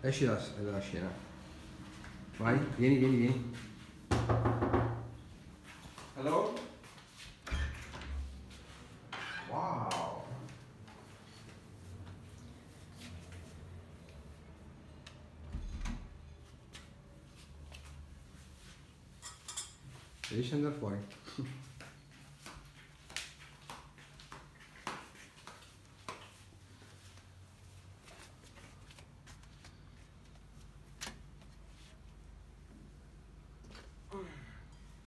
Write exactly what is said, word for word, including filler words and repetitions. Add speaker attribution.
Speaker 1: Esci dalla, dalla scena. Vai, vieni, vieni, vieni. Hello? Wow. Riesci ad andare fuori?